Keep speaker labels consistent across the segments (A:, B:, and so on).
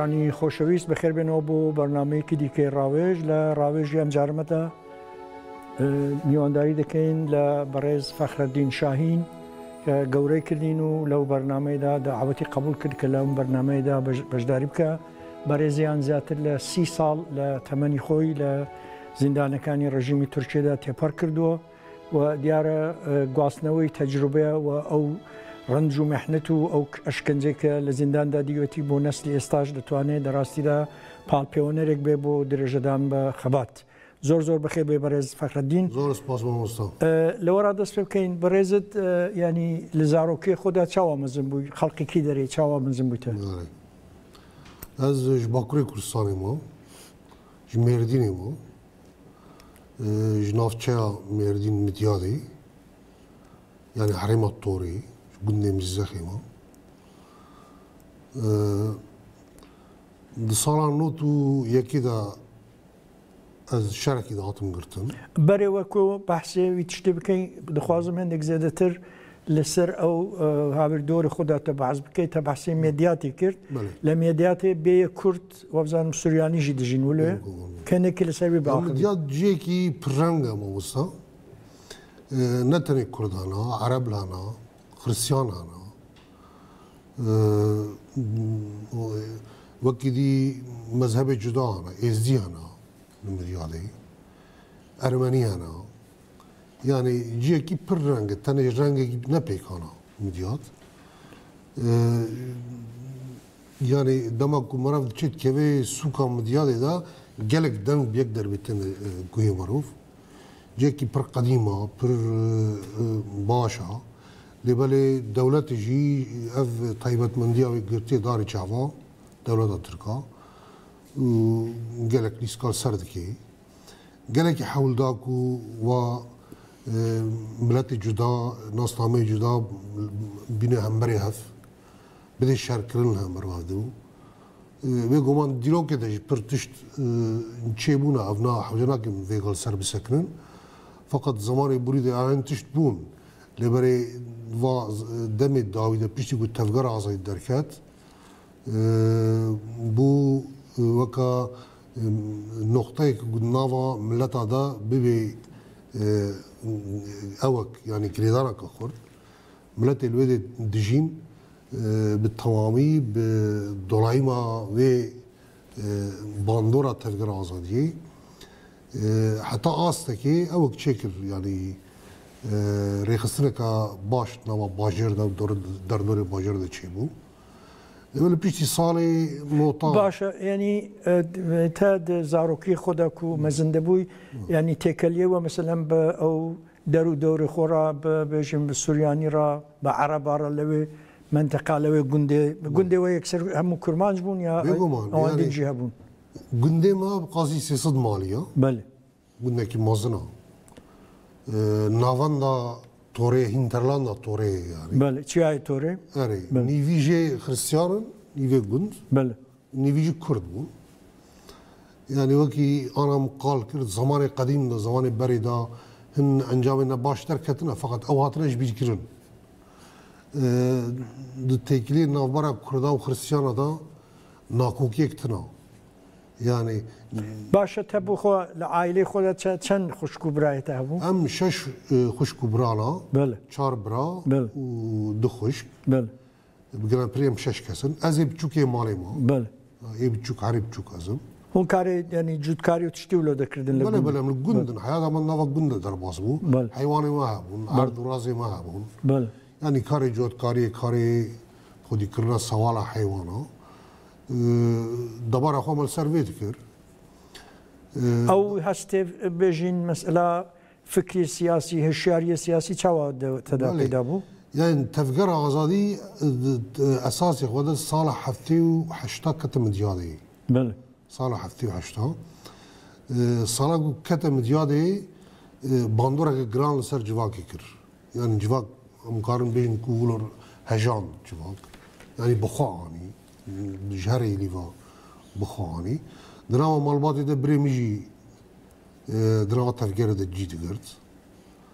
A: جوانی خوشویست بخیر بنو بو برنامه کی دیگه راویج ل راویج ام جرمتا میوانداری دکین ل برز فخرالدین شاهین که گوره کردینو لو برنامه دا دعوتی قبول کرد که لو برنامه دا بجداری بکه برزیان زیاتر ل 30 سال ل تمنی خوی ل زندانکانی رژیمی ترکیه دا تپر کردو و دیار گواسنوی تجربه و او رنج و محنت و اشکنجه که لزندان دا دیوتی بو نسل استاج دتوانه دراستی دا پال پیونرک به بو درجه دان به خبات زور بخیر به برز فخرالدین
B: زور سپاس با مستم
A: لورا دست بکین برزت یعنی لزاروکی خدا چاوا مزن بو خلقی کی داری چاوا مزن بوده
B: از جباکوری کردستانی ما جمردینی ما جنافچه مردین متیادی yani حريمات طوري قلنا مزخي ما صار نوتو يكيدا از شركي دا هاتم قرتم
A: بري وكو بحثي ويتشتي بكي دخوازم هندك زيادتر لسر او هابر دور خدا تبعز بكي تبحثي ميدياتي كرت لميدياتي بي كرد وبزان سورياني جي دجين ولو كان كل سبب باخر
B: ميديات جيكي برنغا موسا نتني كردانا عرب لانا خريستيانا وكي دي مذهب جدانا ازديانا المديالي ارمنيانا يعني جيكي برنغ تاني رنغ نبيكانا مديات يعني دماغ مرافد تشيت كيفي سوكا مديالي دا جالك دنگ بيقدر بيتن كوي معروف جيكي بر قديمة بر باشا لبالي دولة جي اف طيبة مندية وقرتي داري شعبا دولة تركا قالك نسكال سردكي قالك يحاول داكو و ملاتي جدا ناس نامي جدا بينا همبري هف بدي الشهر كرنها مروادو ويقومان ديلو كده برتشت نشيبونا افنا حوجناكم فيغال سر بسكنن فقط زمانی بریده آن تشت بون لبری و دم داویده پیشتی کو تفگر آزاد درکت بو وکا نقطه که نوا ملت آدا ببی اوک یعنی کلیدارا که خورد ملت الوید دجین بالتمامی بدولایما و باندورا تفگر آزادی حتى آستكي أوك تشكل يعني ريخستنك باش نوا باجر دا دور باجر دا تشيبو ولا بيشتي صالي نوطا
A: باشا يعني تاد زاروكي خداكو مزندبوي يعني تكليه ومثلا او دور خورا بجم بالسورياني را بعرب را لوي منطقه لوي غوندي ويكسر هم كرمانج بون يا او دي جهبون
B: قندي ما بقاسي سيصد مالية
A: بله
B: قلنا كي مازنا نافاندا توري هينترلاندا توري يعني
A: بله چي اي توري
B: اري نيفيجي خريستيان نيفي قند
A: بله
B: نيفيجي كرد بون يعني وكي انا مقال كرد زمان قديم دا زمان بري دا هن انجامنا باش تركتنا فقط او هاتناش بيجكرن دو تيكلي نافبرا كردا وخريستيانا دا ناكوكي اكتنا يعني
A: باشا تبو خو العائله خو چند خوشكو براي تابو
B: ام شش خوشكو برانا
A: بله
B: 4 برا
A: بله
B: و 2 خوشك
A: بله
B: بقنا بريم شش كسن ازي بچوكي مالي ما
A: بله
B: اي بچوك عرب بچوك ازم
A: هون كاري يعني جودكاري وتشتي ولا دكردن
B: بله بله من الجندن حياة من نافا جند درباسبو حيواني ما هبون عرض ورازي ما هبون
A: بله
B: يعني كاري جودكاري كاري خودي كرنا سوالا حيوانا دبار اخو مال سيرفيت كر
A: او هستي بيجين مساله فكري سياسي هشياري سياسي تشاوا تداقي دابو
B: يعني تفكير آزادي اساسي خود صالح حفتي وحشتا كتم ديادي
A: بله
B: صالح حفتي وحشتا صالح كتم ديادي باندورا جران سر جواكي كر يعني جواك مقارن بين كولر هجان جواك يعني بخواني جهري ليفا بخواني دراما مالباتي ده بريميجي دراما تفكير ده جيت قرت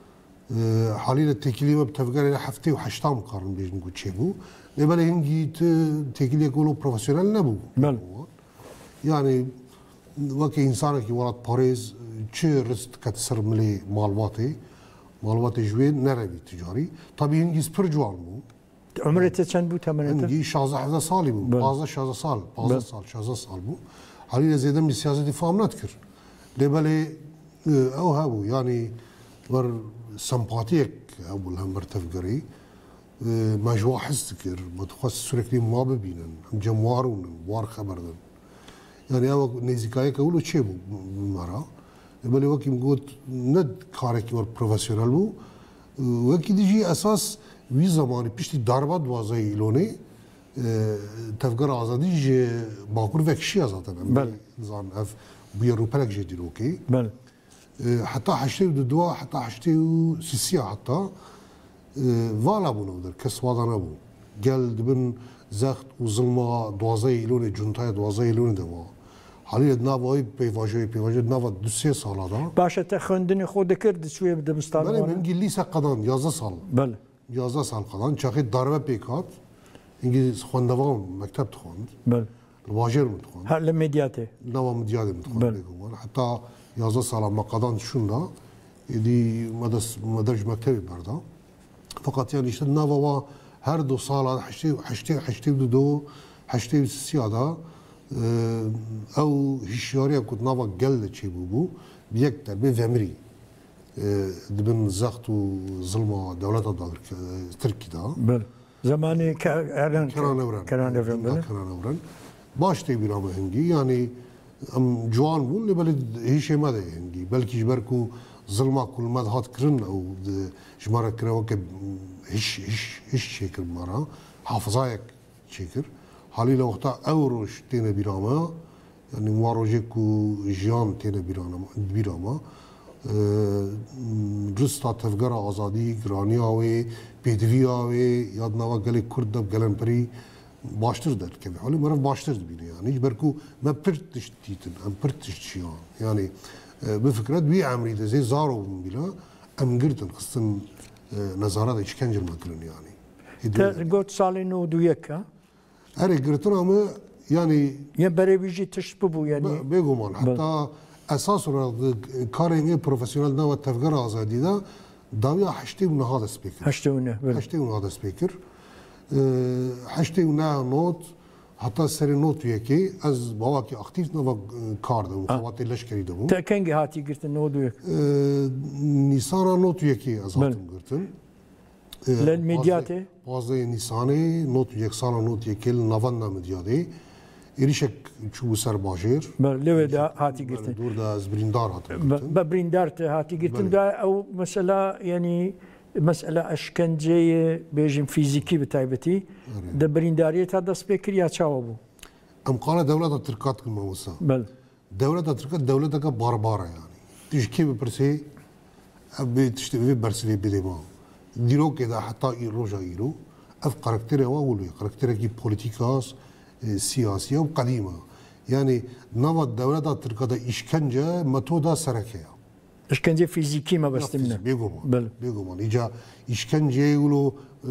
B: حاليا التكليمه بتفقر الى حفتي وحشتام قارن بيج نقول تشيبو لبلا هنجي تكليه يقولوا بروفيشنال نبو
A: بل
B: يعني وكي انسانك ولد باريس تشي رست كتسر ملي مالواتي جوين نربي تجاري طبيعي هنجي سبر جوان مو
A: عمري تشان بو تمنيت
B: هنجي 16 سالي مو 15 سال 16 سال مو حاليا زيدا من السياسه فاهم نذكر لبلا او هابو يعني ور سمباتيك ابو الهمبر تفقري ما جوا حس تكر ما تخص سوريكلي ما ببينن جموارون وار خبردن يعني او نيزيكاي كولو تشيبو مرا بل وكي مقول ند كارك ور بروفيشنال بو وكي ديجي اساس وي زماني بيشتي ضربات وازاي لوني تفقر ازادي باكور فيكشي ازاتن
A: بل
B: زان اف بيروبلك جدي اوكي
A: بل
B: حتى حشتي دوا حتى حشتي سيسيا حتى فالا بو نودر كس وادانا بو قال دبن زخت وظلمه دوازي لوني جونتاي دوازي لوني دوا حاليا نافوي بيفاجي نافا دوسي سالا دا
A: باشا تخندني خود كرد شويه بده
B: بله
A: مستعمل
B: انجليزي قدان 11 سال
A: بل
B: 11 سال قدان شاخي ضربه بيكات انجليز خوندوان مكتب تخوند
A: بل
B: الواجر متخوند
A: هلا ميدياتي
B: نوا مدياد متخوند حتى 11 سال ما قدان شوندا دي مدرج مكتبي بردا فقط يعني اشتد نافا هر دو سال حشتي دو حشتي سياده او هشياري كنت نافا قل شي بو بيكتر بفمري دبن زخت وظلمه دولة تركي دا
A: بل زماني كان
B: نورن باش تبي راه هنجي يعني ام جوان بون لبلد هيش ما ده هنجي بلكي جبركو ظلمه كل ما هات كرن او جماره كراوك هش شكل مرة حافظايك شكر حالي لو وقتا اوروش تينا بيراما يعني مواروجيكو جيان تينا بيراما جستا تفقر آزادی گرانی آوی پیدوی آوی یاد نوا گلی کرد دب گلن پری باشتر در که حالی مرف باشتر بینه یعنی برکو ما پرتش دیتن ام پرتش چیان يعني بفكرة بي عمري ده زي زارو بلا ام قرتن خصن نظارات اشكنجر مكرن يعني
A: قلت سالينو دويك ها
B: اري قرتن اما يعني
A: يبري بيجي تشببو يعني
B: بيقومان حتى اساس كارينج بروفيسيونال نوا تفقر ازادي ده داويا حشتي من هذا سبيكر حشتي من هذا سبيكر حشتي من نوت حتى سري نوت يكي از بواكي اكتيف نوا كارد وخواتي لشكري دمو
A: تاكنجي هاتي قلت النو دويك
B: نيسانا نوت يكي ازاتم قلتن
A: للميدياتي
B: بازي نيساني نوت يك سالا نوت يكي لنافانا ميدياتي إيريشك شو سر باجير
A: لو دا هاتي قلتن
B: دور دا زبريندار هاتي
A: ببريندار هاتي قلتن دا او مسألة يعني مسألة أشكنجية بيجم فيزيكي بتاعبتي دا بريندارية هذا سبيكر يا تشاوبو
B: أم قال دولة التركات كل موسى
A: بل
B: دولة التركات دولة باربارة يعني تشكي ببرسي أبي تشتبه برسلي بديما ديرو كده حتى إيروجا إيرو أف كاركتيره وأولي كاركتيره كي بوليتيكاس سياسية وقديمة يعني نوع الدولة التركات إشكنجة متودا سركية
A: إشكنجة فيزيكي ما بس تمنى
B: بيقومان بيقومان إجا إشكنجة يقولوا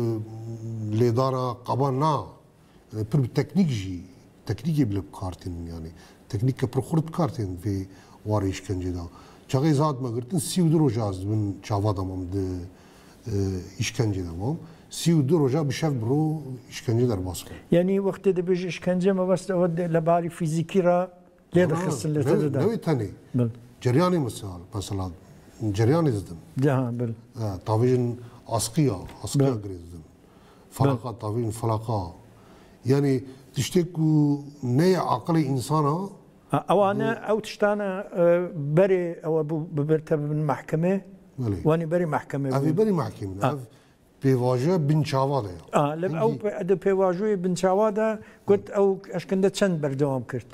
B: لدارة قبانا يعني برب تكنيكي بلب كارتين يعني تكنيك برخورت كارتين في واري إشكنجة دا شغي زاد ما قلتن 32 روجاز من شافادا مام ده إشكنجة دا مام 32 روجا بشاف برو إشكنجة در باسكو
A: يعني وقت ده بيجي إشكنجة ما بس تود لباري فيزيكي را ليه خصن لتدا
B: نوي تاني جرياني مثلا جرياني زدن
A: جها بل
B: طاويجن عسقية غريزدن فلاقة طاويجن فلاقة يعني تشتكو نية عقلي إنسانة
A: أو أنا أو تشتانا بري أو ببرتب من المحكمة وأنا بري محكمة
B: أبي بري محكمة بيواجه بن شاوادا
A: أو بيواجه بن شاوادا قلت أو أشكنده چند بردوام كرت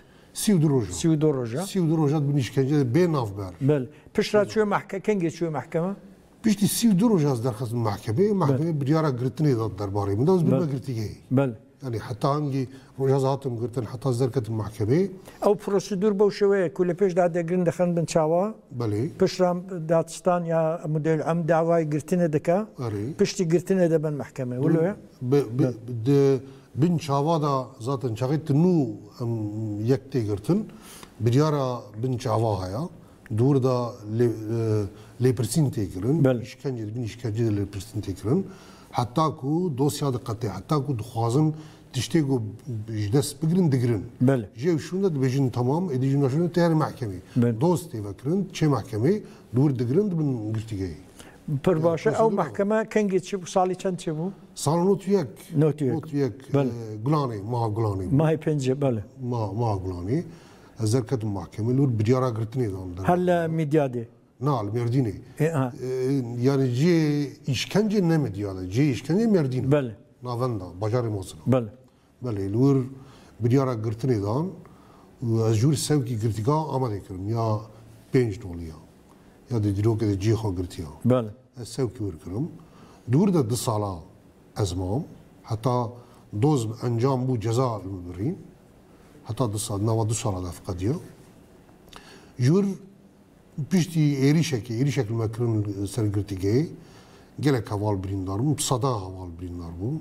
B: 32 روجا بنيشكنجة بين أفبار
A: بل بشرات شو محكمة كنجي شو محكمة
B: پشتی 32 روز از درخواست محکمه بریارا گرتنی داد درباره من داز بما گرتیگی
A: بله
B: يعني حتى هنجي رجازاتهم قلت حتى زركة المحكمة
A: او بروسيدور بوشوي كل بيش داد جرين دخن بن شاوا
B: بلي
A: بشرام داتستان يا مدير عم دعوة قرتنا دكا بشتي قرتنا ده بن محكمة ولا يا
B: بن شاوا دا ذاتن شغيت نو يكتي قرتن بريارا بن شاوا هيا دور دا لي برسين تيكرن إشكنجة بن إشكنجة لي برسين تيكرن حتى كو دوسيا دقتي حتى كو دخوازن تشتيقوا جدس بقرن دقرن
A: بله
B: جاي شو ده بيجن تمام ادي جنا شنو تهر محكمه دوستي فكرن شي محكمه دور دقرن بن قلتي
A: برباشا او محكمه كان جيت شو صالي كان شو
B: صار نوتيك
A: نوتيك
B: قلاني ما قلاني
A: ما هي بنجه بله
B: ما قلاني زركت المحكمه لور بديارا قرتني
A: هلا ميديادي
B: نعم مرديني يعني جي إشكنجة نمدي هذا جي إشكنجة مردين
A: بله
B: نافندا بجاري مصر
A: بله
B: بله لور بديارا قرتني دان وأجور سوكي قرتيكا آمده كرم يا $5 يا ديرو كده جي خو قرتيها
A: بله
B: السوكي وركرم دور ده 2 سالا أزمام حتى دوز أنجام بو جزاء المبرين حتى 2 سال نوا 2 سالا ده فقديه جور بيشتي إيريشك المكرون سرقرتيجي جلك هوال بريندارم بصدا هوال بريندارم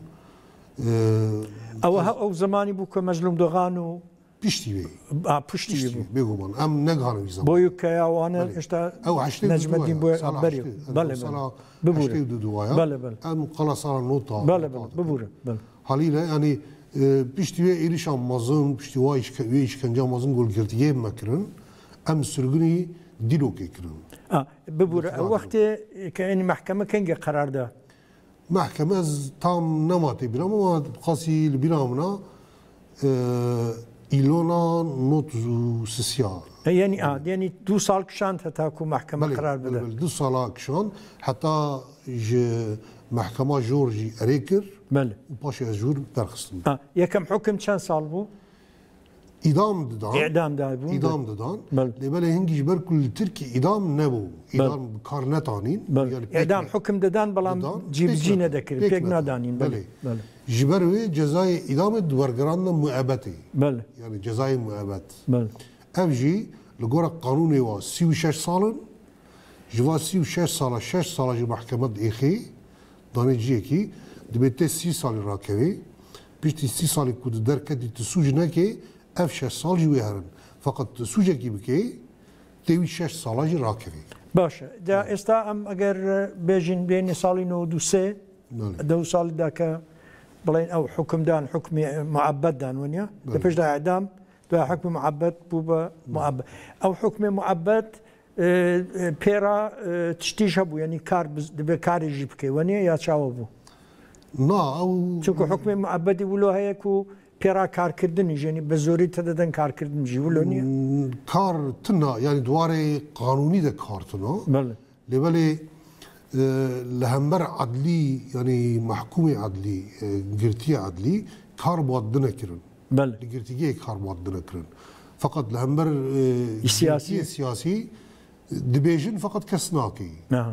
A: او زماني بو كمظلوم دغانو
B: بيشتي بي
A: بيشتي بي
B: بيقومان ام نغانو زمان
A: بويك يا وانا اشتا
B: او عشتي
A: نجم الدين بو بريو بله بله
B: بله
A: بله
B: ام قلا صار نوتا
A: بله ببوره بله
B: حاليلا يعني بيشتي بي إيريشان مازن بيشتي وايش كان جا مازن قول قرتيجي مكرن ام سرغني ديلو كيكرن
A: ببورة وقت كأن محكمة كان قرار ده
B: محكمة تام نماتي برام ما قاسي البرامنا إيلونا نوتزو سيسيا
A: يعني يعني 2 سال كشان تاكو محكمة قرار بده
B: 2 سال كشان حتى محكمة جورجي أريكر
A: بله
B: وباشا أجور برخصن
A: يا كم حكم كان صار بو
B: إدام ددان
A: إدام
B: ددان لبلا هنجي بر كل تركي إدام نبو إدام كارنتانين
A: يعني إدام حكم ددان بلام جيب جينا ذكر بيك نادانين
B: بله جبروي جزاء إدام دورجران مؤبتي
A: بله
B: يعني جزاء مؤبت
A: بله
B: أفجي لجورا قانوني وا 36 سال جوا 36 سال 6 سال جو محكمة إخي داني جيكي دبيت 6 سال راكبي بيشتي 6 سال كود دركتي تسوجنا كي اف 6 سال جوی هرن فقط سوجکی بکی تیوی 6 ساله راکوی
A: باشه دا استا ام اگر بیجین بین سالی نو دو سه دو سال دا که بلين او حكم دان حكم معبد دان ونيا دبش دا اعدام دا حكم معبد بوبا معبد او حكم معبد بيرا تشتيش ابو يعني كار دبي كار يجيب كي ونيا يا تشاوبو
B: نا او
A: شكو حكم معبد يقولوا هيكو بيرا كار كردن يعني بزوري تددن كار كردن جيولونيا
B: كار تنا يعني دواري قانوني ده كار تنا
A: بله
B: لبالي لهمبر عدلي يعني محكومة عدلي قرتية عدلي كار بودنا كرن
A: بله
B: قرتية كار بودنا كرن فقط لهمبر
A: سياسي
B: دبيجن فقط كسناكي
A: نعم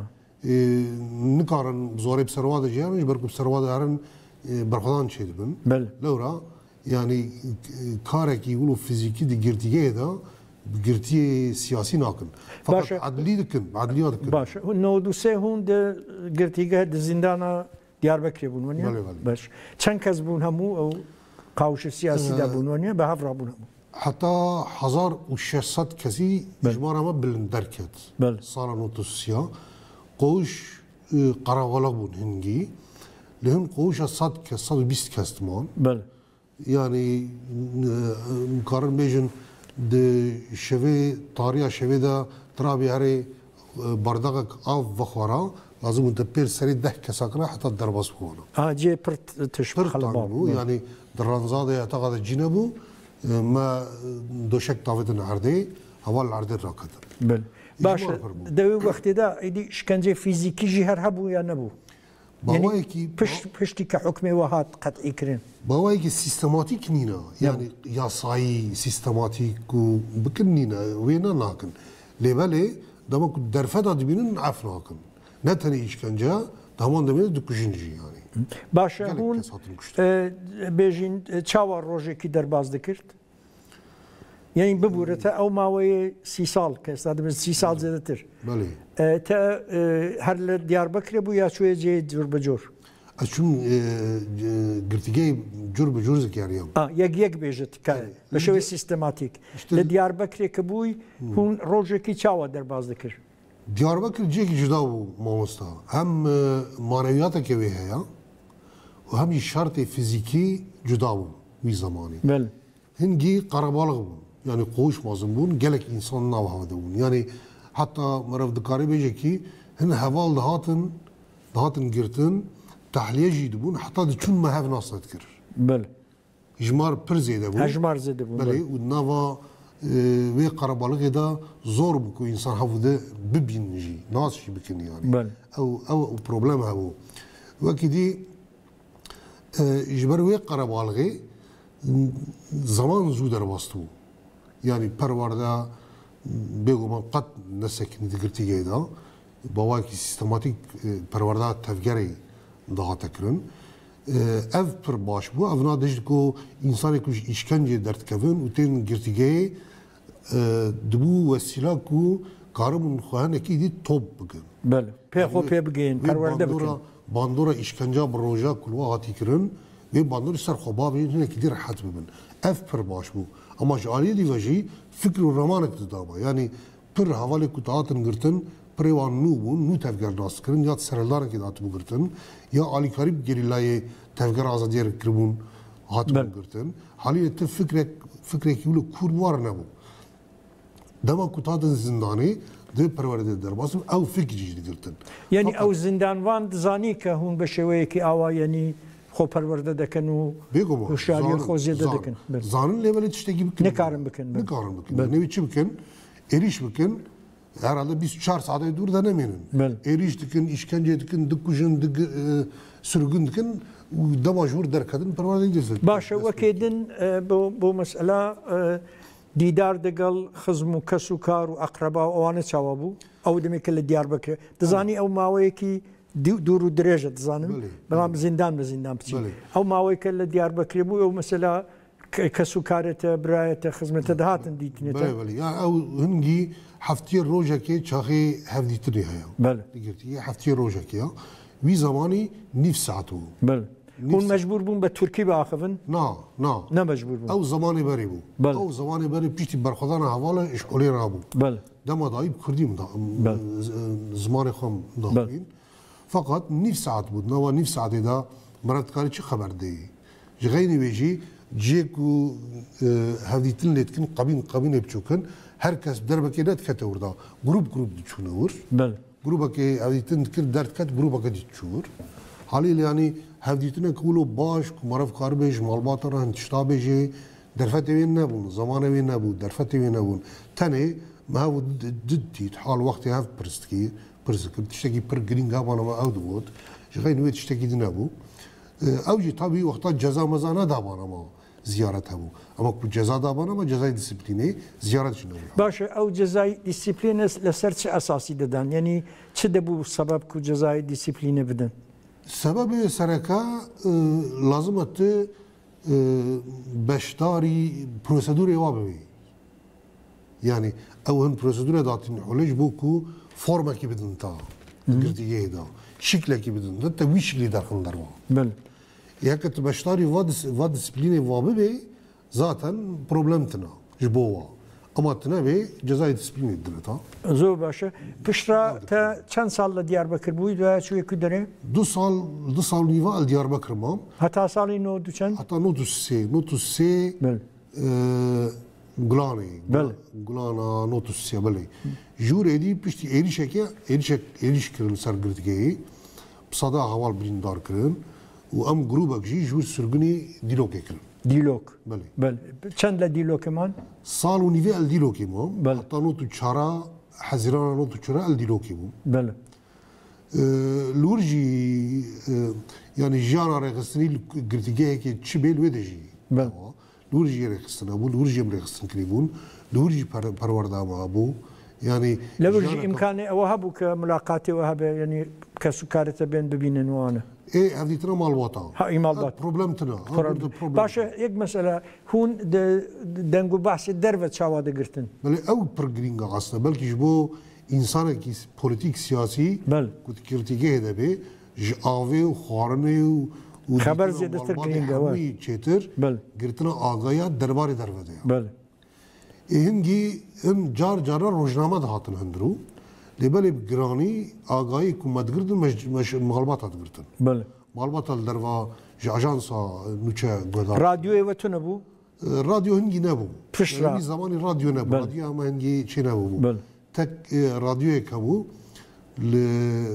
B: نكارن زوري بسرواد جيرن بركب بسرواد هرن برخدان شيء بن
A: بله
B: لورا يعني كارك يقولوا فيزيكي دي قرتية ده قرتية سياسي ناكن فقط عدلي دكن عدليات دكن
A: باش انه دوسه هون ده قرتيجه ده زندانا دياربكر بون ونيا باش چند کس بون همو او قاوش سياسي ده بون ونيا به هفرا بون همو
B: حتى 1600 كسي اجمالا ما بلندركت
A: بل
B: صار نوتسيا قوش قراغلق بون هنجي لهم قوش صد كس 120 كستمان
A: بل
B: يعني مقارن بيجن د شوي طاريا شوي ده ترابي هري بردقك اف وخورا لازم انت بير سري ده كساكنا حتى الدربس هنا
A: جي برت تشبخ
B: الباب يعني درانزاده يعتقد جنبو ما دوشك طاوت العردي هو العرض الراكد
A: بل باش دوي وقت ده ايدي شكنجه فيزيكي جهر هبو يا نبو يعني بشتي كحكم وهات قطعي كرين
B: باوايكي سيستماتيك نينا يعني ياساي سيستماتيك بكن نينا وينا ناكن لبالي دما درفدا دبينن عفناكن نتنی işkence daman demeye düküjinci yani.
A: باشە هون بێژین چاوە ڕۆژێکی دەرباز دەکرد یعنی ببوورێتە ئەو ماوەیە 30 ساڵ کە ئێستا دەبێت 30 ساڵ زیاتر هەر لە دیاربەکرێ بوو یا کوێ جێ جۆر بە جۆر
B: ئەچون گرتیگەی جۆر بە جۆر زیکاریام
A: یەک بێژێت بە شێوەی سیستەماتیک لە دیاربەکرێ کە بووی هون ڕۆژێکی چاوە دەرباز دەکرد
B: دیاربەکر جێکی جودا بوو مامۆستا هەم مانەویاتێکی وێ هەیە و هەمی شارتێ فیزیکی جودا بوو وی زمانی هەنگی قەرەباڵغ بوون yani qo'sh mozim bun gelek inson nav havada bun yani hatta marav dikari bejeki hin heval dahatin girtin tahliye jîd bun hatta diçûn me hev nasat kir
A: bel
B: jmar pir zêde bûn
A: jmar zêde bûn
B: belê û nava wê qerebalixê da zor bû ku insan hevde bibîn jî nas jî bikin yani ew problem hebû wekî dî ji ber wê qerebalixê zaman zû derbast bû yani perwarda bêguman qet nesekî digirtîgê da bawakî sistematik perwarda tevgerê dihate kirin ev pir baş bû ev nadij ku insanê ku ji îşkencê derdikevin û tên girtîgeyê dibû wesîla ku karibûn xwehenekî dî top bikin
A: pêxwe pê bigên perwerde bikin
B: bandora îşkenca bi roja ku wa hatî kirin wê bandorî ser xwebavê hinekî dî rehet bibin ev pir baş bû ama ji aliyê dîve jî fikr û remanek didaba yani pir hevalê ku dihatin girtin pirê wan nû bûn nû tevger nas kirin ya sereldarekê hatibû girtin ya alîkarî gerîlayê tevger azadiyê kiribûn hatibû girtin halî ti fikrekî wilo kûr war nebû dema ku dihatin zindanê di perwerdê derbasîn ew fikr jî digirtin
A: yani ew zindanvan dizanî ke hûn bi şêweyekî awa yanî خۆ پەروەردە دەکەن و هوشیاریان خۆ زیێدە دەکەن
B: زانن لێبەلێ تشتێکی بکن
A: نەکارن بکەن
B: نەوی چی بکەن عێریش بکەن herhalde 24 saate dur da neminin. Êriş dikin, işkence dikin, dikujin, sürgün dikin û dema jûr derkedin perwerdeyê dizin.
A: Baş e wekê din bo mesela dîdar digel xizm û kes û kar û eqreba wan çawa bû ew demek li Diyarbekirê dizanî ew maweyekî دور و درێژە دەزانم بەڵام زیندان بە زیندان بچین ئەو ماوەی کە لە دیاربەکرێ بوو ئەو مەسەلا کەس و کارێتە برایەتە خزمەتە دەهاتن دیتنێتە
B: ئەو هەنگی هەفتیە ڕۆژێکی چاخی هەفدیتری هەیە گرتی هەفتیە ڕۆژێکیە وی زمانی نیف ساعت بوو
A: هون مەجبور بوون بە تورکی باخەن نەمەجبور بوون
B: ئەو زمانی بەری بوو ئەو زمانی بەری پشتی بەرخۆدانە هەواڵە ئیشکۆلێ رابوو دەما دایب کوردی زمانی خۆم داین fakat nif saat bû nava nif saatê da miradkarî çi xeber deyî ji xeynî wê jî ciyê ku hevdîtin lê dikin qebînê biçûkin herkes derbekê nedikete wirda grup diçûne wir grûpekê hevdîtin dikir derdket grûpeke dî diçû wir halî yanî hevdîtinek wilo baş ku marav karibê ji malbata re hin tişta bê jê derfetê wê nebûn zamanê wê nebû derfetê wê nebûn tenê me hev did dît hal wextê hev pirstikî پرسکر تشتکی پر گرینگ همان ما اود بود جای نوید تشتکی دی نبود اوجی طبیعی وقتا جزا مزانه دابان ما زیارت هبو اما کو جزا دابان ما جزای دیسیپلینی زیارتش نبود
A: باشه او جزای دیسیپلین لسر چه اساسی دادن یعنی چه دبو سبب کو جزای دیسیپلینه بدن
B: سبب سرکا لازمت بشداری پروسیدور وابی yani ew hin prosedûra datin holej bû ku formekî bidin ta girtîgehê da şiklekî bidin te wî şiklî derxin derwa yeke tu beşdarî va disîplînê va bibê zaten problem tune ji bo wa ama tune vê cezayê disîplînê didine ta
A: zor baş e piştra te çend sal li Diyarbekir bûyî ve çûyê ku derê
B: 2 sal nîva li Diyarbekir mam
A: heta salî no du çend
B: heta no tu sê Gulanê Gulana notusya belê jûrê dî piştî êriş kirin ser girtîgehê sada heval birîndar kirin û em grûpek jî jûr sirgunê dîlokê kirin
A: dîlok
B: belê
A: çend le dîlokê man
B: sal û nîvê el dîlokê mam heta not û çara hezîrana not û çara el dîlokê bûm li wir jî yani jiyana rêxistinî girtîgehekê çi bê li wê de jî لورجي رخصنا بو لورجي مرخصن كريبون لورجي پروردا ما بو يعني
A: لو امكاني وهبوا كملاقاتي وهب يعني كسكارته بين ببينن وانا
B: ايه هذه ترى مال وطن
A: هاي مال بات
B: بروبلم تنا
A: باشا يك مساله هون دنگو بحث درفت شواده گرتن
B: بله او برگرینگا اصلا بلکه جبو انسان کی پولیتیک سیاسی
A: بله
B: کت کرتیگه ده به جاوه و خارنه و
A: خبر زیاده تر گرینگا
B: وای چتر
A: بله
B: گرتنا آگایا درباره درفته
A: بله
B: هنگی هم جار روزنامه ده هاتن هندرو لبلی گرانی آگاهی کومت گردن مش مغالبات هات گردن
A: بله
B: مغالبات دروا جاجانسا نوچه گودار
A: رادیو ایوتو نبو
B: رادیو هنگی نبو
A: پشرا
B: bir zamanı radyo ne bu?
A: بله.
B: Radyo ama hengi şey ne bu?
A: بله
B: Tek radyoya kabu le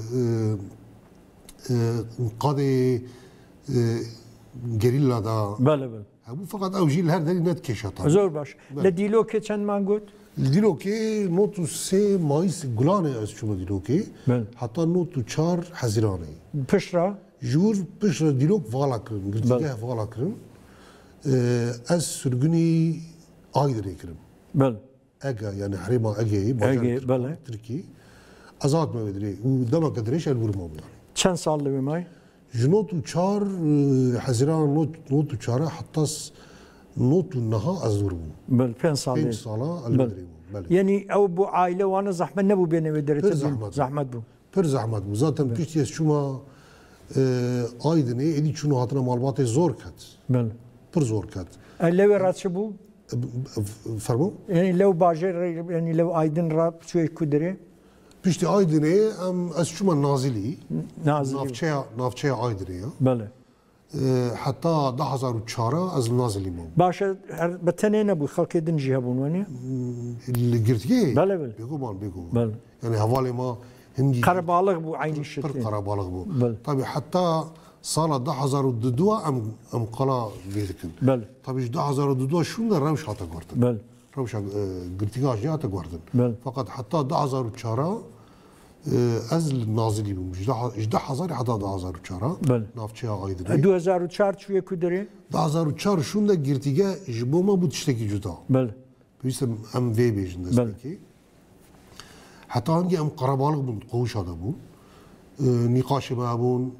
B: qadi gerilla da
A: بله بله
B: bu fakat avjil her deri net keşata.
A: زور باش لديلو كي چند مان گوت
B: Dilo ki notu 3 Mayıs gulane az çuma dilo ki
A: بله
B: hatta notu 4 Haziran'ı.
A: پشرا
B: Jur pişra dilo vala kırın. Girtigah vala kırın. Az sürgünü aydırı kırın.
A: بله
B: Ege yani Harima Ege'yi
A: Ege, bale.
B: Türkiye azat mevdiri. U dama kadreş el vurma bu.
A: چند سال لوي ماي
B: Jnotu 4 Haziran notu 4 hatta notu naha az vurma.
A: بله 5 سال
B: 5 sala el
A: بله.
B: vurma.
A: يعني او بو عائله وانا زحمه نبو بين ودرت
B: زحمت.
A: زحمت بو
B: Per zahmet bu. Zaten piştiyes şuma aydını edi şunu hatına malbatı zor kat.
A: بله
B: Per zor kat.
A: لو راتش بو
B: Fermo?
A: يعني لو باجر يعني لو ايدن راب شوي كدري
B: Pişti aydını em az şuma nazili.
A: نازل
B: Navçaya aydını ya.
A: بله
B: Hatta 2004 az nazili bu.
A: باشا بتنين ابو خلق دنجي هبون وني
B: Girtki?
A: بله بله
B: Bego.
A: بله
B: Yani havale ma hindi
A: قربالغ بو عين
B: per
A: الشتين
B: karabalık bu.
A: بله
B: Tabi hatta sala 2002 em qala bedikin.
A: بله
B: Tabi 2002 şunda revş hata gördün.
A: بله
B: Revş girtigaş hata gördün.
A: بله
B: Fakat hatta 2004 az nazili bu. 10000 hatta 2004
A: بله
B: navçaya aydını.
A: 2004 شوي كدري
B: 2004 şunda girtige jiboma bu tişteki juda.
A: بله
B: Bizim em ve bejin desteki. Hatta hangi em karabalık bun koğuş adı bu. Nikaşı babun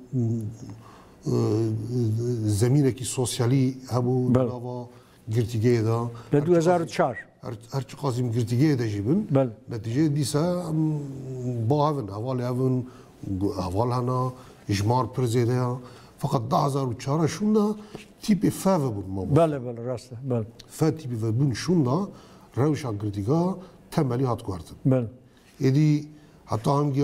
B: zemineki sosyali habu
A: Bel.
B: dava girtigeye da.
A: ل 2004
B: Her çıkazım girtigeye de jibin.
A: بله
B: Netice dise bu havın havale havın haval hana ijmar prezede ya. Fakat 2004 şunda tipi feve bun mama.
A: بله بله راسته بله
B: Fe tipi ve bun şunda revşa girtiga temeli hat gördün.
A: بله
B: Edi hatta hangi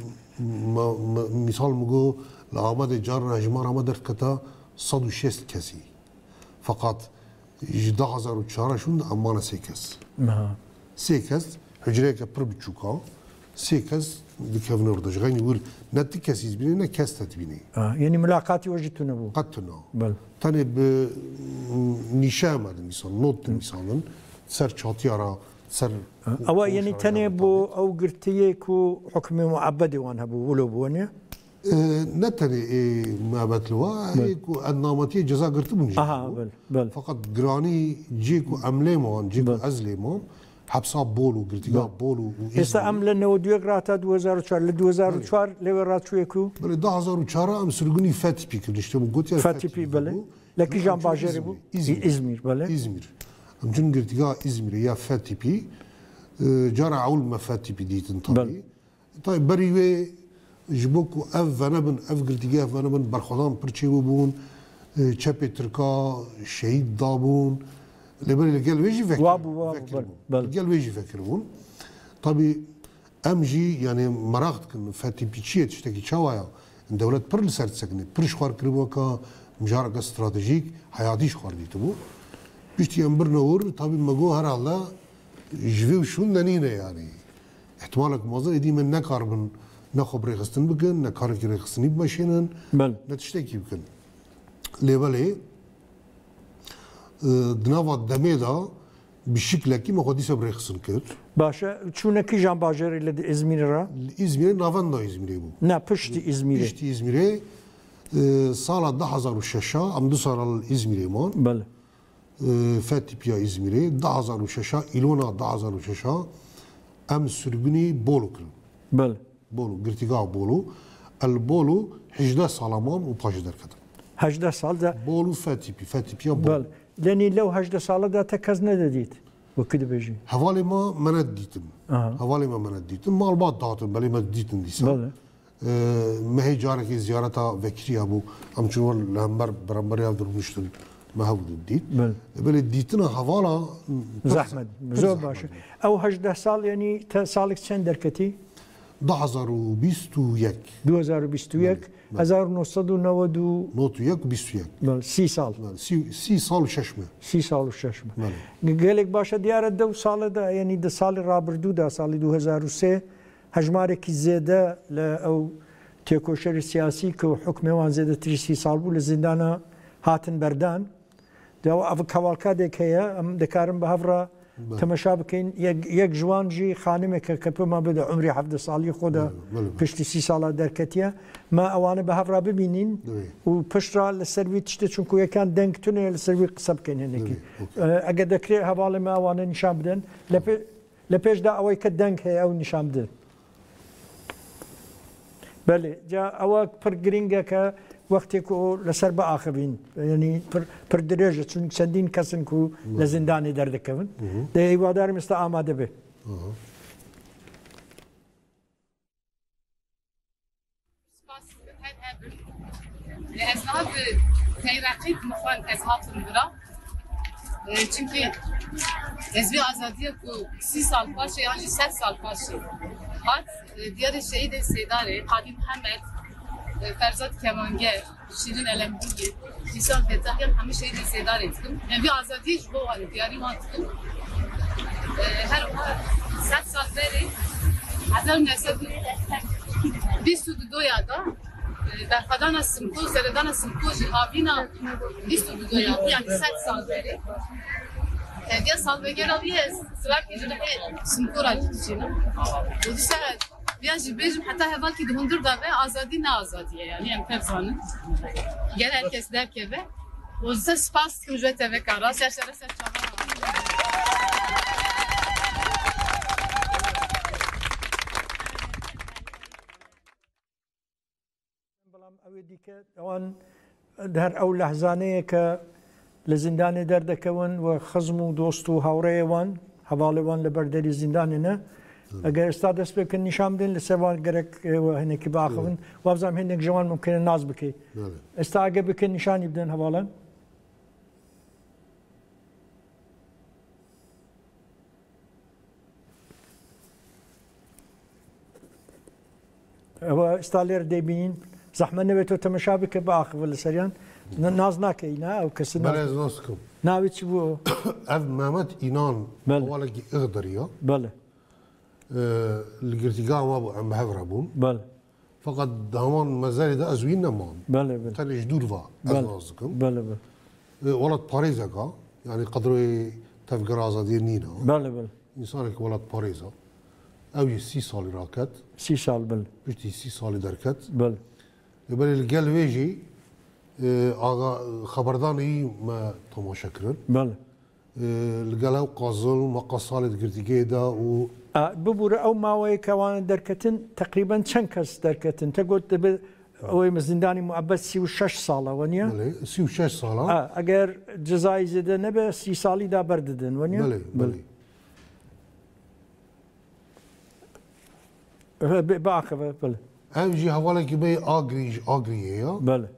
B: misal mugo la amade jar jmar amade kata 106 kesi. Fakat 2004 şunda amana 8.
A: ما
B: 8 hücreye kapır buçuka 8 dikevne orada jgani vur ne tikesiz bine ne kestet bine.
A: يعني ملاقاتي وجدت نبو
B: Kattına.
A: بله
B: Tane be nişamadı misal not misalın ser çatıyara ser
A: او يعني تني بو او قرتيكو حكم معبدي وانا بو ولو بوني
B: نتني مابتلوا هيكو النامتيه جزاء قرت من جي
A: اها بل بل
B: فقط جراني جيكو امليمون جيكو ازليمون حبسا بولو قرتيغا بولو
A: هسه ام لانه وديو قراتا 2004 ل 2004 ليورات شويكو
B: بل 2004 ام سرغني فاتي بيك نشتم قلت يا
A: فاتي بي بله لكن جان باجري بو ازمير بله
B: ازمير ام جن قرتيغا ازمير يا فاتي بي جرى عول ما فاتي بي ديتن طبي طيب بريوي جبوكو اف فنبن اف قرتيغا فنبن برخدان برچي بون چپي تركا شهيد دابون لبري قال ويجي فكر
A: وابو بل
B: قال ويجي فكرون طبي امجي يعني مراغت كن فاتي بيتشي تشتكي شوايا الدولات برل سرت سكني برش خوار كربوكا مجاركه استراتيجيك حياتيش خوار ديتبو بيشتي امبر نور طبي ماجو هر الله جوي شو نينه يعني احتمالك موضوع دي من نكاربن نخبر رخصتن بكن نكارك رخصني بمشينن
A: بل
B: نتشتكي بكن ليبلي دناوا دميدا بشكل كي ما قديس برخصن كر
A: باشا شو كي جان باجري ل ازمير را
B: İzmir'e Navanda İzmir'e bu.
A: نا بشتي ازمير
B: İşte İzmir'e sala 2006 am du saral İzmir'e man.
A: بل
B: Fethiye İzmir'e 2006 İlona 2006 ام سربني بولو كرن
A: بله
B: بولو قرتيقا بولو البولو 18 سالمان وباش دركتن
A: 18 سال ده
B: بولو فاتيبي بولو
A: بله لاني لو 18 سال ده تكز نديت وكده بيجي
B: حوالي ما منت ديتم حوالي ما منت ديتم مال بعض داتم بلي ما ديتم ديسا
A: بله
B: ما هي جارك زيارتها فكري ابو ام شنو لامبر برامبر يا در مشتل ما هو ديت بل ديتنا حوالا
A: زحمه زور باشه او 18 سال يعني سالك چند دركتي
B: 2021
A: 2021 1991 بله 30 سال
B: 30 سال و 6 ماه
A: 30 سال و 6 ماه قالك باشا ديار دو سال ده يعني ده سال رابردو ده سال 2003 هجمارك زياده او تيكوشر سياسي كو حكم وان زياده 30 سال بو لزندانا هاتن بردان دو اف كوالكادك هي ام دكارم بهفرا تماشا بكين يك جوان جي خانمك كبو ما بدا عمري 7 سالي خدا پشت 30 سال دركتيا ما اوانه بهفرا ببينين و پشترا لسروي تشت چونكو يكان دنگ تونه لسروي قصب كين هنيكي اگه دكري حواله ما اوانه نشان بدن لپیش دا اوی که دنگ هی او نشان بدن بله جا اوه پر گرینگه که وقتی که لسر با آخبین یعنی پر درجه چون چندین کسن که لزندانی درده کون ده ایوادار مثل آماده به
C: از نهاد تیرقید مخوان از هاتون برا çünkü ezbi azadiye ku 30 sal paşe yani 7 sal paşe hat diğer şeyi de Seydare Kadim Muhammed Ferzat Kemanger Şirin Elemdigi Nisal Fetahyan همه şeyi de Seydare ettim ezbi azadiye bu var diyari mantıklı her 7 sal beri azam nesed 22 yada در خدان سمکو سردان سمکو جهابینا 22 یادی yani 7 sal beri diye salveger abiye sırak icra sumkur acıcına. O dişe yani bejim hatta heval ki hundur da ve azadi ne azadiye yani hem tefsanı. Gel herkes der ki ve o dişe spas ki ücret eve kara serşere serçava.
A: أوديك أوان در أو لحظانية ك لزندان دردكون وخزمو دوستو هاوريوان حواليوان لبردري زنداننا اگر استاد اسبك نشام دين لسوان غرك وهنك باخون وابزام هنك جوان ممكن الناس بكي استاغ بك نشان يبدن حوالا هو استالير ديبين زحمه نبتو تمشابك باخ ولا سريان ناز ناكينا او كسنا
B: بلز ناسكم
A: ناوي تشبو
B: اف محمد اينان ولا اغدريا
A: بله
B: القرتيقا ما عم بهفربون
A: بله
B: فقط دهمان مازال ده ازوين مان
A: بله بله
B: تاني جدورفا ناسكم
A: بله بله
B: ولد باريزا يعني قدروا تفكر ازادير نينا
A: بله بله
B: انسانك ولد باريزا او 6 سال راكت
A: 6 سال بله
B: بشتي 6 سال دركت
A: بله
B: بل القلب يجي آقا خبرداني ما تماشا كرن
A: بله
B: القلب قازل ما قصالت قرتيقي دا و
A: ببورة او ماوي كوان دركتن تقريبا چند كس دركتن تقول او مزنداني مؤبد 36 ساله ونيا
B: بله 36 ساله
A: اگر جزائي زده نبه 30 سالي دا برددن ونيا
B: بله بله
A: باقي بله
B: امجي حوالك بي اغري
A: بله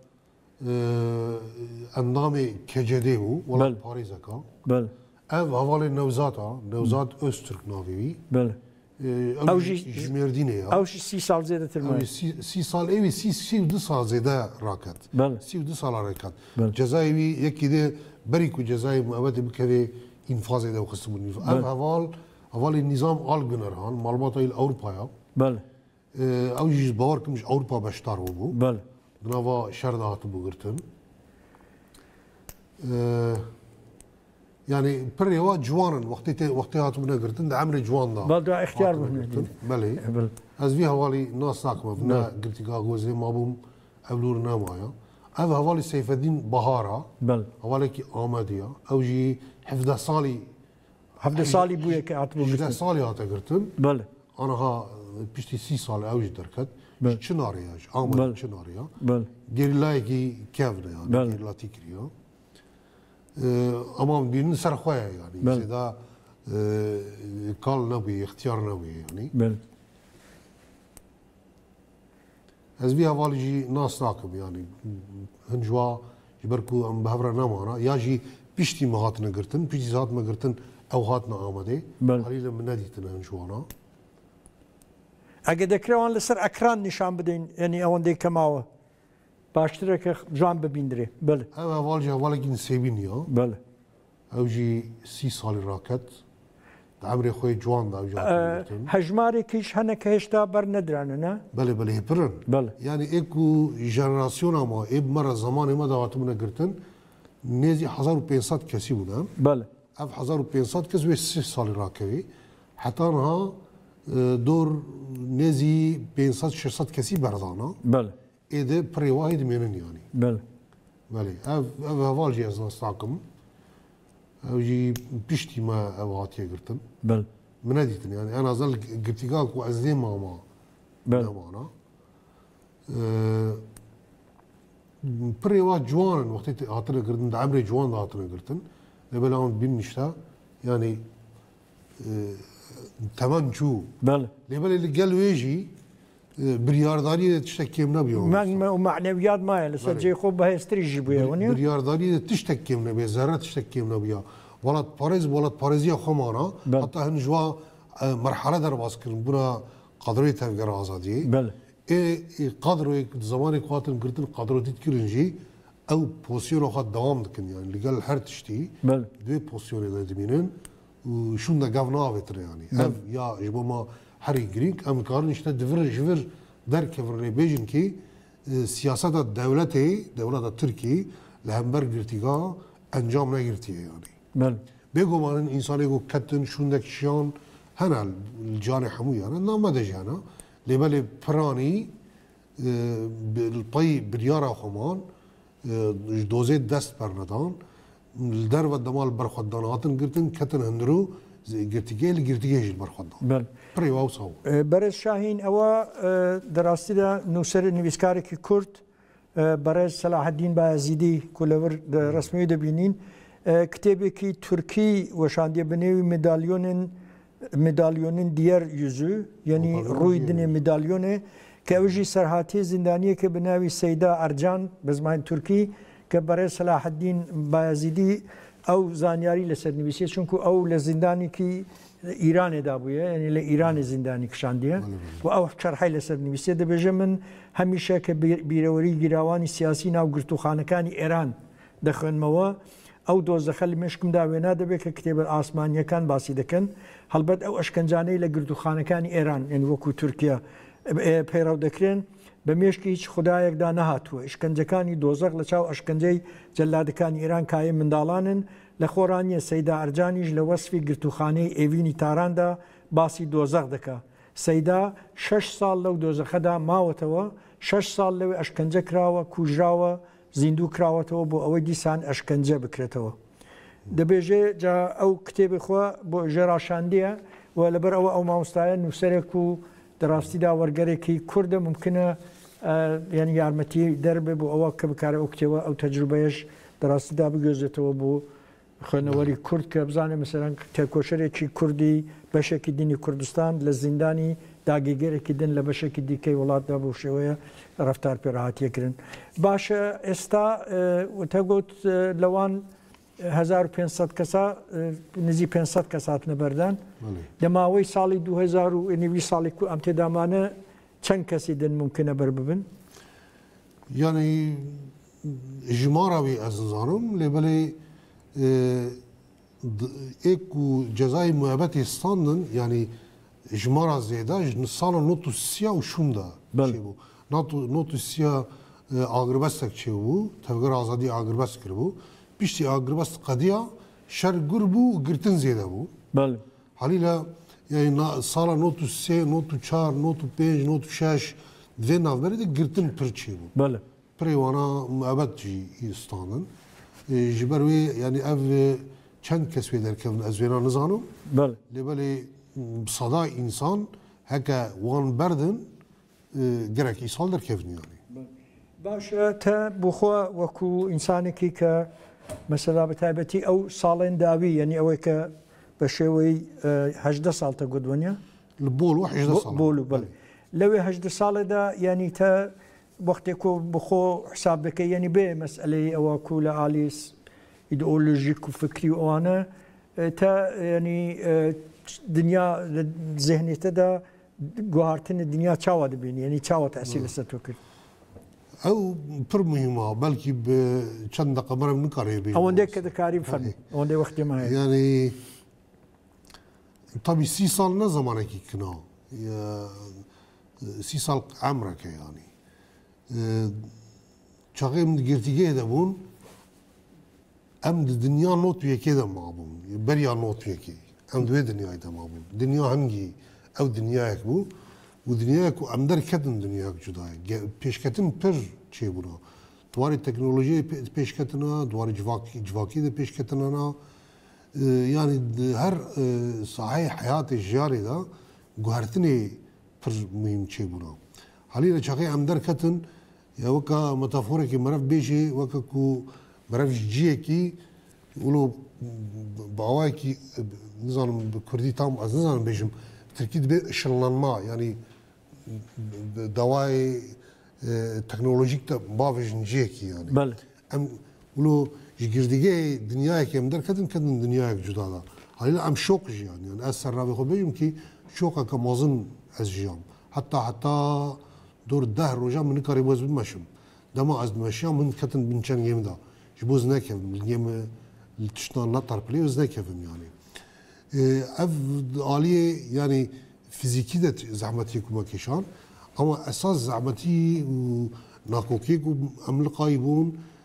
B: اندامي كجديو ولا
A: بله
B: باريزكا
A: بله
B: اف حوالي نوزات اوسترك نافيوي
A: بله
B: او جميرديني
A: او شي 6 سال زياده ترمي
B: 6 سال ايوي 2 سال زياده راكت
A: بله
B: 2 سال راكت
A: بله
B: جزائري يكيده بريكو جزائر مؤبد بكذا انفاذ ده وخصموني اف حوال النظام الجنرال معلومات الاوروبا
A: بله
B: او جيز باور كمش اوروبا بشتار بو
A: بله
B: دناوا شرد هاتو بوغرتن يعني بريوا جوانن وقتي هاتو بنغرتن ده عمري جوان دا
A: بل ده اختيار بهن
B: بله
A: بله
B: از في حوالي ناس ساكمه بنا قلتي غوزي ما بوم ابلورنا مايا هذا حوالي سيف الدين بهارا
A: بله
B: حوالي كي اماديا او جي حفظ صالي
A: هفده سالی بویه که هاتبو
B: 18
A: گرتن
B: سالی هاته گرتن
A: بله
B: انا ها پشتی 30 سال اوج درکت
A: بله.
B: چناریاش
A: بله.
B: آمد چناریا
A: بله
B: گریلای کی کevne yani
A: بله.
B: gerilaتی کریو اما بینن سرخواه yani
A: بله.
B: زیدا کال نبی اختیار نبی yani
A: بله
B: از بی حوالی جی ناس ناکم yani هنجوا جبرکو ام بهفره نمانا یا جی پشتی مهات نگرتن پشتی زات مگرتن او هات نآمده
A: بله.
B: حالیل من ندیتن هنجوانا
A: اگه دکروان لسر اکران نشان بدین یعنی اون دی کماوه باشتره که جوان ببیندره بله
B: او حوالی جی حوالی گین سیبین یا
A: بله
B: او جی 30 سالی راکت عمري خوي جوان دا وجات
A: هجماري كيش هنا كهشتا بر ندرانه نه
B: بله بله هپرن
A: بله
B: يعني اكو جنراسيون ما اب مره زمان ما دعوتمنا قرتن نيزي 1500 كسي بودن
A: بله
B: اف 1500 كس و 6 سال راكبي حتى انها دور نيزي 500 600 كسي بردانا
A: بله
B: اذا بري واحد منن يعني
A: بله
B: بله اف هوالجي از نستاكم او جي بيشتي ما اواتي قرتن
A: بله
B: من اديتن يعني انا ظل قرتيقاك وازدين ما
A: بله
B: معنا بريوا جوان وقت هاتنا قرتن عمري جوان هاتنا قرتن لبلاون بين مشتا يعني تمام شو
A: بله
B: لبلا اللي قال ويجي بريارداري تشتكي من بيوم
A: معنويات ما لسه جي خو به استريجي بويا ونيا
B: بريارداري تشتكي من بيا زهره تشتكي من بيا ولات باريزيا خمانا حتى هنجوا مرحله در باز كرن بنا قدري تفكر ازادي
A: بله
B: اي قدروا زمان قاتل قرتن قدروا تتكرنجي او بوزيشن خد دوام دكن يعني اللي قال الحر تشتي
A: بله
B: دو بوزيشن لازمين وشون دا غافنا فتر يعني اف يا جبما هاري جريك ام كارن işte جفر در كفر بيجن كي سياسات الدولة تركي لهمبر جرتيغا انجام نگرتيه يعني
A: بله
B: بيگو من انسان يگو كتن شوندك شان هنا الجان حمو يعني نما دجانا لبل براني بالطي بريارا خمان دوزه دست برندان الدر و دمال برخداناتن گرتن کتن هندرو گرتیگه لگرتیگه جل برخدان
A: بله
B: پری واو ساو
A: برز شاهین اوا دراستی دا نوسر نویسکاری که کرد برز صلاح الدین بایزیدی کلور رسمی دبینین کتابی که ترکی وشاندی بنوی مدالیونن دیگر yüzü yani روی دنیا مدالیونه که اوجی سرحاتی زندانیه که بنوی سیدا ارجان بزمان ترکی که برای صلاح الدین بایزیدی او زانیاری لسر نویسیه چونکو او لزندانی که ایران دابویه یعنی لإيران زندانی کشاندیه و او شرحی لسر نویسیه ده بجه من همیشه که بیروری گیراوانی سیاسی ناو گرتوخانکانی ایران دخونموا او دۆزەخە لە مشکم داوێنا دەبێت کە کتێبە ئاسمانیەکان باسی دەکەن هەڵبەت ئەو ئەشکەنجانەی لە گردوخانەکانی ئێران یعنی وەکو تورکیا پەیڕەو دەکرێن بە مێشکی هیچ خودایەکدا نەهاتووە ئشکەنجەکانی دۆزەق لە چاو ئەشکەنجەی جەلادەکانی ئێران کایە منداڵانن لە خۆرانیە سەیدا ئەرجانیش لە وەسفی گرتوخانەی ئێڤینی تاراندا باسی دۆزەق دەکا سەیدا 6 ساڵ لەو دۆزەخەدا ماوەتەوە 6 ساڵ لەوێ ئەشکەنجە کراوە کوژراوە زیندوو کراوەتەوە بۆ ئەوەی دیسان ئەشکەنجە بکرێتەوە دەبێژێ جا ئەو کتێبی خۆ بۆ ژێڕاشاندیە و لەبەر ئەوە ئەو مامۆستایە نووسەرێک و دەڕاستیدا وەرگەرێکی کوردە ممکنە یعنی یارمەتی دەربێ بۆ ئەوە کە بکارە ئەو کتێوە ئەو تەجروبەیەش دەڕاستیدا بگوێزێتەوە بۆ خوێنەوەری کورد کە بزانێ مەسەرەن تێکۆشەرێکی کوردی بەشێکی دینی کوردستان لە زیندانی داگیرێکی دن لە بەشێکی دیکەی وڵاتدا بۆ شێوەیە ڕفتار پێڕاهاتیەکردن باشە ئێستا تەگوت لەوان 1500 کەسا نزی 500 کەس هاتنە بەردان لە ماوەی ساڵی 2020 ساڵی کو ئەم تێدامانە چەند کەسی دن ممکنە بەر ببن
B: یعنی ژمارەوی ئەز نزانم لێبەلێ ئێک و جەزای موهبەتی ستاندن یعنی جمارا زیاده سال نوتو سیا و شونده چه بو نوتو سیا آگربستک چه بو تفکر آزادی آگربست کرد بو پیشتی آگربست قدیا شر گر بو گرتن زیاده بو
A: بله
B: حالیلا یعنی سال نوتو سه نوتو چار نوتو پنج نوتو شش دوی نافبری ده گرتن پر چه بو
A: بله
B: پریوانا معبد جی استانن جبروی یعنی اف چند کس وی درکەون ez wêna nizanim
A: بله
B: lêbelê sadayê însan heke wan berdin gelekî îsal derkevin yani.
A: باشە تا بخوا وەکو ئینسانێکی کە مەسەلا بەتایبەتی ئەو ساڵێن داوی یعنی ئەوەی کە بە شێوەی 18 ساڵ تا گوتوەنیە
B: Li bol û 18 sal.
A: بۆلو بڵێ لەوێ 18 ساڵێدا ینی تا وەختێک و بخۆ حساب دەکەی یعنی بێ مەسئلەی ئەوە کو لە ئالیس ئیدئۆلۆژیک و فکری و ئەوانە تا ینی دنیا لە ذهنێتەدا گوهارتنی دنیا چاوە دەبینی ینی چاوە تەسیل لەسەر تۆ کرد
B: Ew pir muhîm a belkî bi çend deqe me nikare bê.
A: ئەوەندێ کە دەکاری فەرمی ئەوەندێ وەختی مایە
B: Yani tabii 30 sal ne zamanekî kina. 30 sal emreke yani. Çaxê em di girtîgehê de bûn em di dinya notuyekê de mabûn. Beriya notuyekê. Em di wê dinyayê de mabûn. Dinya hingî ew dinyayek bû û dinyayek ku em derketin dinyayek cuda ye. Pêşketin pir çêbûna. Dwarê teknolojiyê pêşketina, dwarê civakî de pêşketinana. Yani her sahayê hayatê jiyanê da guhertinê pir muhîm çêbûna. Halî çaxê em derketin ya weka metaforekî merev bêjê weka ku merev ji ciyekî wilo bawayekî nizanim bi Kurdî tam ez nizanim bêjim Tirkî dibe ışınlanma yani dawayê teknolojik de bavê jin ciyekî yani.
A: بله
B: Em wilo ji girdigehê dinyayekê em derketin kedin dinyayek cuda da. Halî em şok jiyan yani ez serravê xwe bêjim ki şokeke mezin ez jiyam. Heta dor 10 roja min nikarî wez bimeşim. Dema ez dimeşiyam min ketin bin çengêm da. Ji bo ez nekevim. Lingê me li tiştan netarpilê ez nekevim yani. Ev aliyê yani fizîkî de zehmetiyê ku me kêşan ama esas zehmetî û nakokiyê ku em li qayî bûn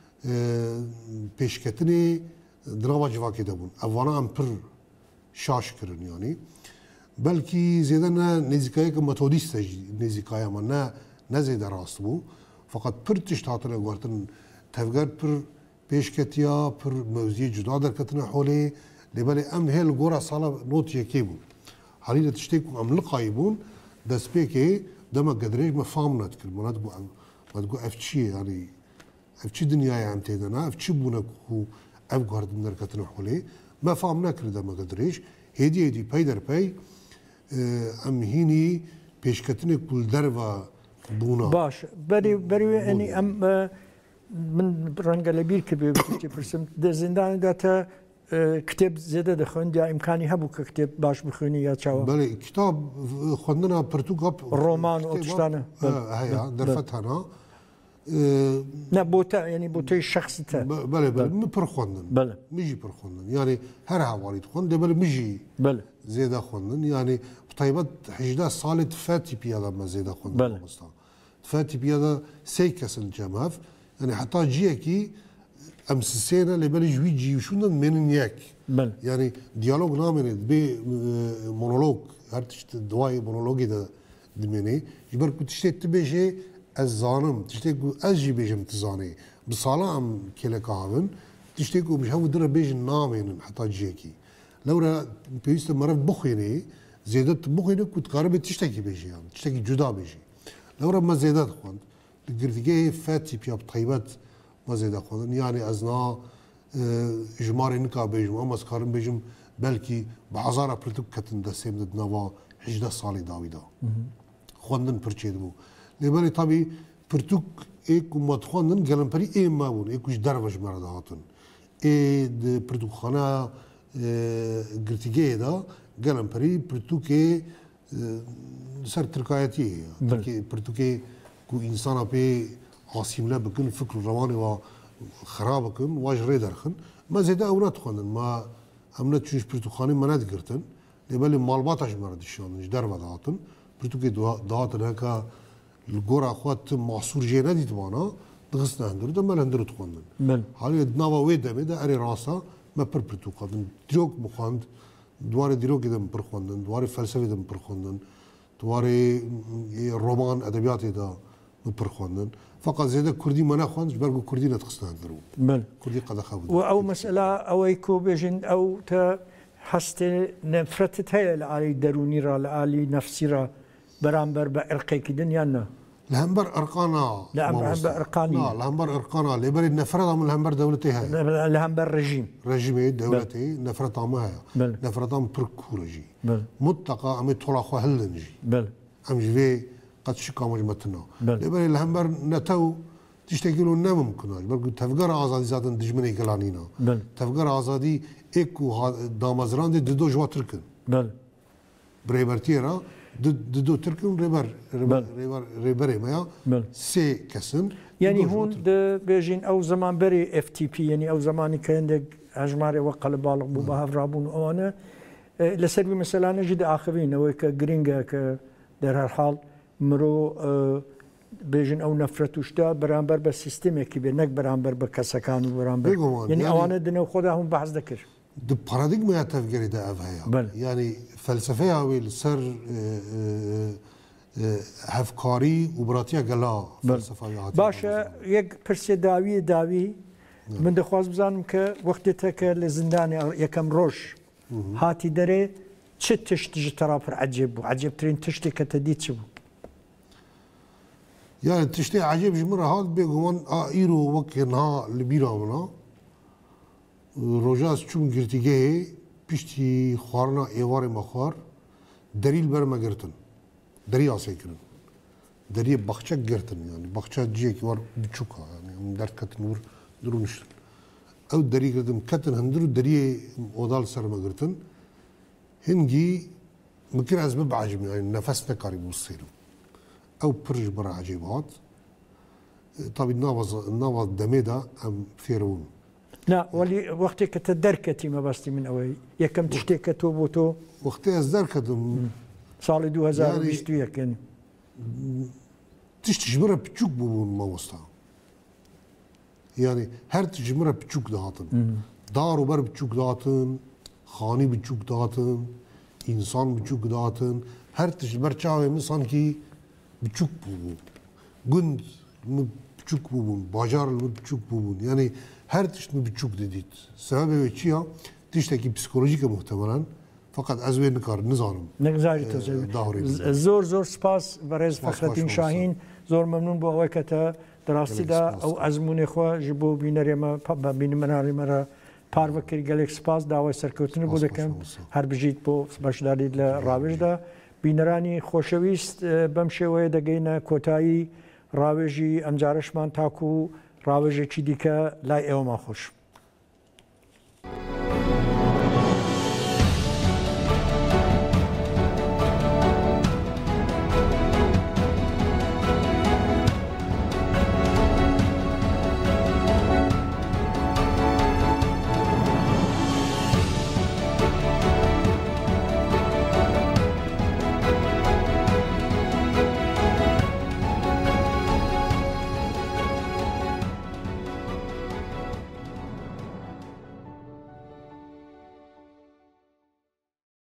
B: pêşketinê di nava civakê de bûn. Ev vana em pir şaş kirin yani. Belkî zêde ne nêzîkayeke metodîst e jî nêzîkaya me ne zêde rast bû. Fakat pir tişt hatine guhertin tevger pir pêşketiya pir mewziyê cuda derketine holê lêbelê em hê li gora sala notiyekê bûn. Halî li tiştê ku em li qayî bûn destpêkê demek gedirêj me fam nedikir. Me digot ev çi ye yani ev çi dinyaya em têde ne ev çi bûne ku ev guhertin derketine holê me fam nekir demek gedirêj hêdî pey derpey em hînî pêşketinê ku li derve bûna.
A: باش بەری ئەنی ئەم من ڕەنگە لە بیر کردێ پرسم زینداندا تا کتێب زێدە دەخۆن یا ئیمکانی هەبوو کە کتێب باش بخوێنی یا چاوە
B: Belê kitap xwendina pirtûk
A: ڕۆمان ئەو تشتانە
B: heye derfet hena.
A: نە بۆ تا ینی بۆ تۆی شخصی تا
B: Belê min pir xwendin.
A: بەڵێ
B: Min jî pir xwendin. Yani her hevalî dixwend lêbelê min jî
A: بەڵێ
B: zêde xwendin. Yani bi taybet 18 salê tifê tîpiya da me zêde xwendin.
A: Belê.
B: Tifê tîpiya da sê kesin cem hev. Yani heta ciyekî em sisêne lêbelê ji wî cîwşûn de mênin yek.
A: بەڵێ
B: Yani diyalog namêne bê monolog her tişt duayê monologê de dimêne ji ber ku tiştê tu bêjê ez zanim tiştê ku ez jî bêjim tu zanê bi sala em kêleka havin tiştê ku ji hev dire bêjin namênin heta ciyekî lewre pêwîst e merev bixwênê zêde tu bixwêne ku dikaribê tiştekî bêjî yan tiştekî cuda bêjî lewre me zêde dixwend li girtîgehê fê tîpiya bi taybet me zêde xwendin yani ez na ji marê nika bêjim ama ez karim bêjim belkî bi hezara pirtûk ketin destêm de di nava 18 salê dawî da xwendin pir çê dibû lêbelê tabî pirtûk ê ku me dixwendin gelemperî ê me bûn ê ku ji derve ji me re dihatin ê di pirtûkxana girtîgehê da gelemperî pirtûkê ser tirkayetiyê ye pirtûkê ku însana pê asîmle bikin fikr û rewanê wa xerab bikin wa ji rê derxin me zêde ew nedixwendin me em neçûn ji pirtûkxanê me nedigirtin lêbelê malbata ji me re dişandin ji derve dihatin pirtûkê dihatin heka li gora xwe tu masûr jê nedîtibana dixistin hundirû de me li hundirû dixwendin halî di nava wê demê de erê rasta me pir pirtûk xwendin dîrok bixwend dwarê dîrokê de min pir xwendin dwarê felsefê de min pir xwendin dwarê roman edebiyatê de پرخواندن فقط زیاده کردی ما نخواند برگو کردی نتخستان درو
A: بله
B: کردی قد خود
A: او مسئله اوی کو بجن او تا هست نفرت هی لعالی درونی را لعالی نفسی را برانبر با عرقی کدن یا نه
B: لهمبر ارقانا
A: لهمبر ارقانی
B: لا لهمبر ارقانا لبر النفرت من لهمبر دولتي هاي
A: لهمبر رژیم
B: رژیم دولتي نفرت ما هي نفرت ام بركو رجي متقا ام طلاق هلنجي
A: بله
B: ام جوي قد شكا مجمتنا لبر الهمبر نتو تشتكيلو نممكن بركو تفكر ازادي زادن دجمني كلانينا تفكر ازادي اكو دامزران دي دو جوا تركن
A: بله
B: بريبرتيرا دو تركن ريبر ما سي كسن
A: يعني هون بيجين او زمان بري اف تي بي يعني او زماني كان اجماري وقل بالغ بو بهاف رابون وانا لسبب مثلا نجد اخرين او كجرينجا ك در الحال مرو بيجن او نفرتوشتا برانبر بالسيستم كي بنك برانبر بكسكان برانبر يعني اوانا دنو خداهم بحث ذكر
B: د باراديغما تفكير ده افها يعني فلسفه او السر هفكاري وبراتيا قلا فلسفه
A: باشا يك برسي داوي من دخواز بزانم ك وقتها ك لزندان يكم روش هاتي دري تشتش تجي ترافر عجب ترين تشتي كتديت شبو
B: يعني تشتي عجيب جمرة هاد بيقومان ايرو وكنها لبيرامنا روجاز چون گرتیگه پیشتی خوارنا ایوار مخار دریل برما گرتن دری آسای کرن دری بخچه گرتن يعني بخچه جیه که وار بچوکا يعني درد کتن ور درو نشتن او دری گرتن کتن هندرو دری اودال سرما گرتن هنگی ممكن اسباب عجب يعني نفس نكاري بوصيرم او برج برا عجيبات طبعا ناوز دميدا ام فيرون
A: لا ولي وقتك تدركتي ما بستي من اوي يكم تشتكي توبوتو
B: وقتها ازدركتم
A: صار 2020 يعني
B: تجمره بتشوك بون ما وسطها يعني هر تجمره بتشوك دهاتن دار وبر بتشوك دهاتن خاني بتشوك دهاتن انسان بتشوك دهاتن هر تجمر چاوي مثلا كي بتشوك بون گند بتشوك بون باجار بتشوك بون يعني her tişt bir çok dedit. Sebebi çiya tişteki psikolojik muhtemelen fakat az ve nikar nizanım.
A: Ne güzel zor spas برز فخرالدین شاهین زور ممنون با وقت دراستی دا او ازمون خو جبو بینری ما بینمناری مرا پاروکر گلک سپاس داوای سرکوتنی بوده کم هر بجید بو باشداری ل راوج دا بینرانی خوشویست بمشوی دگینا کوتایی راوجی امجارشمان تاکو راوجی چی دیکه لای او ما خوش